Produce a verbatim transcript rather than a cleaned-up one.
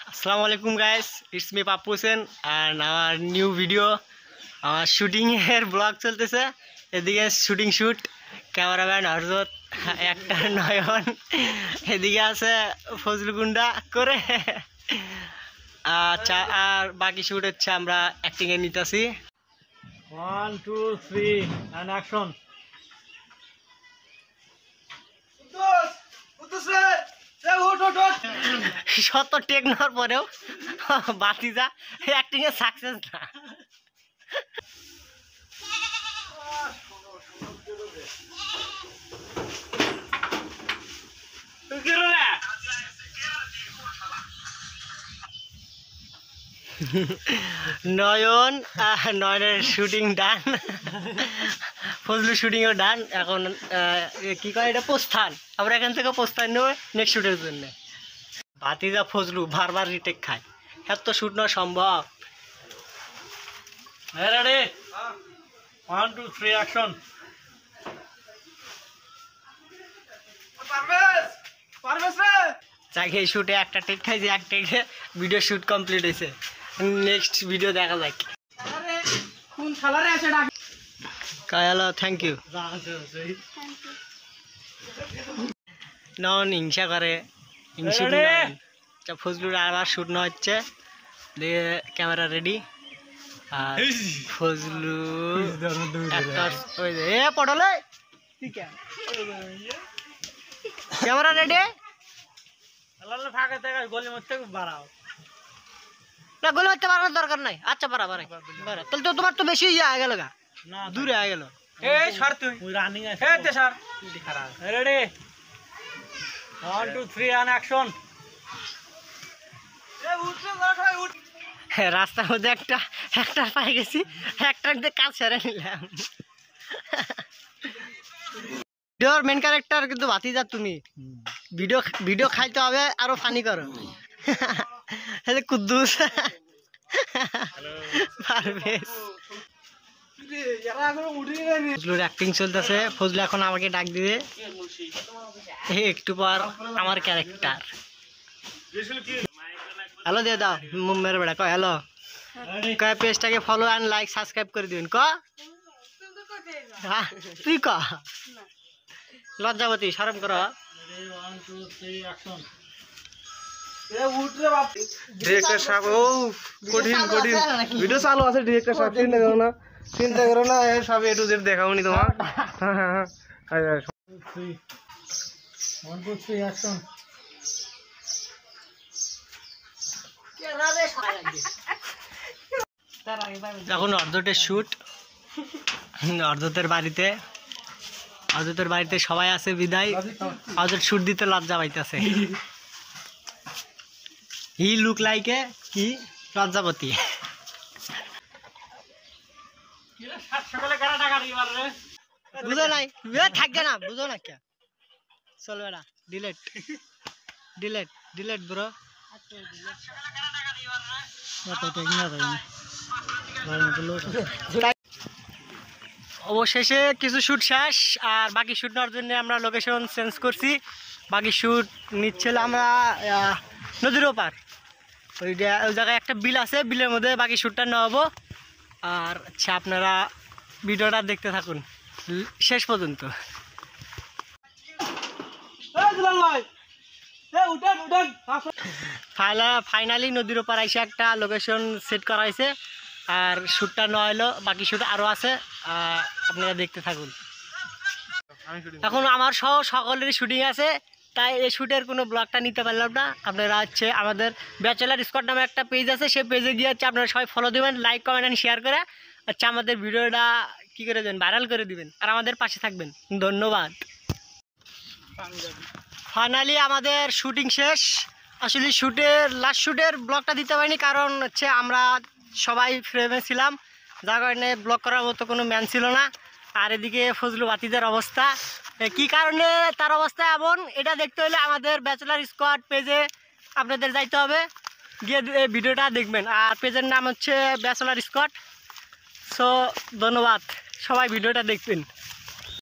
Assalamualaikum guys, it's me Papu Sen and our new video. Our shooting here vlog চলতেছে এদিকে shooting shoot cameraman হরজত একটা নয়ন এদিকে আছে ফজলু গুন্ডা করে আচ্ছা আর বাকি শুট হচ্ছে আমরা অ্যাক্টিং এ নিতেছি one two three and action উদ্দোস উদ্দোস রে এ ওঠ ওঠ ওঠ শত টেক নেওয়ার পরেও বাতিজা অ্যাক্টিং এ সাকসেস না নয়ন নয়নের শুটিং ডান ফজলু শুটিং ও ডান এখন কি কয় এটা প্রস্থান আমরা এখান থেকে প্রস্থান নেব নেক্সট শুটের জন্য ভাতিজা ফজলু বারবার রিটেক খায় এত শুট না সম্ভব ready one two three action Parvez Parvez রে যাকে এই শুটে একটা টেক খাইছে এক টেকে ভিডিও শুট কমপ্লিট হয়েছে নেক্সট ভিডিও দেখা যাক আরে কোন শালারে আছে ডাক কায়ালা থ্যাংক ইউ নন হিংসা করে হিংসা আচ্ছা ফজলুর আবার শুট না হচ্ছে দিয়ে ক্যামেরা রেডি আর ফজলু একটা ওই যে এ পড়লে ক্যামেরা রেডি শালারে ফাঁকা থেকে গলি মধ্যে বাড়াও না গোল মারতে পারার দরকার নাই আচ্ছা পারা পারা পারা তাহলে তো তোমার তো বেশি ইয়ে হয়ে গেল গা না দূরে হয়ে গেল এই সর তুই ওই রানিং আছে এই তে সর খারাপ ready one two three and action এ উঠে বড় উঠ রাস্তার মধ্যে একটা একটা পাই গেছি একটা দিয়ে কাজ সেরে নিলাম ভিডিওর মেন ক্যারেক্টার কিন্তু ভাতিজা তুমি ভিডিও ভিডিও খাইতে হবে আরো ফানি করো হ্যালো কুদ্দুস পারবেশ ফজলুর অ্যাক্টিং চলতেছে ফজলু এখন আমাকে ডাক দিবে একটু পর আমার ক্যারেক্টার হ্যালো দিয়ে দাও মেরে বেড়া কয় হ্যালো কয় পেজটাকে ফলো অ্যান্ড লাইক সাবস্ক্রাইব করে দিবেন ক তুই ক লজ্জাবতী শরম করো one two three action director সাহেব ও কঠিন কঠিন ভিডিও চালু আছে ডিরেক্টর সাহেব চিন্তা করো না চিন্তা করো না এ সব এ টু জেড দেখাওনি তোমার one two three action এখন অর্ধটের শুট অর্ধতের বাড়িতে অর্ধতের বাড়িতে সবাই আছে বিদায় অর্ধের শুট দিতে লজ্জা পাইতেছে হি লুক লাইকে কি লজ্জাপতি বুঝো নাই থাকবে না বুঝো না কে চলবে না ডিলেট ডিলেট ডিলেট ব্রো অবশেষে কিছু শুট শেষ আর বাকি শুট নেওয়ার জন্য আমরা লোকেশন চেঞ্জ করছি বাকি শুট নিচ্ছিল আমরা নদীর ওপার ওই ওই জায়গায় একটা বিল আছে বিলের মধ্যে বাকি শুটটা নেওয়াবো আর আচ্ছা আপনারা ভিডিওটা দেখতে থাকুন শেষ পর্যন্ত ফাইনালি নদীর ওপার এসে একটা লোকেশন সেট করা হয়েছে আর শ্যুটটা নেওয়া হলো বাকি শ্যুট আরও আছে আপনারা দেখতে থাকুন এখন আমার সহ সকলেরই শুটিং আছে তাই এই শ্যুটের কোনো ব্লগটা নিতে পারলাম না আপনারা হচ্ছে আমাদের ব্যাচেলার স্কোয়াড নামে একটা পেজ আছে সেই পেজে গিয়ে হচ্ছে আপনারা সবাই ফলো দেবেন লাইক কমেন্ট অ্যান্ড শেয়ার করে আচ্ছা আমাদের ভিডিওটা কী করে দেবেন ভাইরাল করে দিবেন আর আমাদের পাশে থাকবেন ধন্যবাদ ফাইনালি আমাদের শুটিং শেষ আসলে শ্যুটের লাস্ট শ্যুটের ব্লগটা দিতে পারিনি কারণ হচ্ছে আমরা সবাই ফ্রেমে ছিলাম যার কারণে ব্লগ করার মতো কোনো ম্যান ছিল না আর এদিকে ফজলু বাতিদের অবস্থা কি কারণে তার অবস্থা এমন এটা দেখতে হলে আমাদের ব্যাচেলার স্কোয়াড পেজে আপনাদের যাইতে হবে গিয়ে ভিডিওটা দেখবেন আর পেজের নাম হচ্ছে ব্যাচেলার স্কোয়াড সো ধন্যবাদ সবাই ভিডিওটা দেখবেন।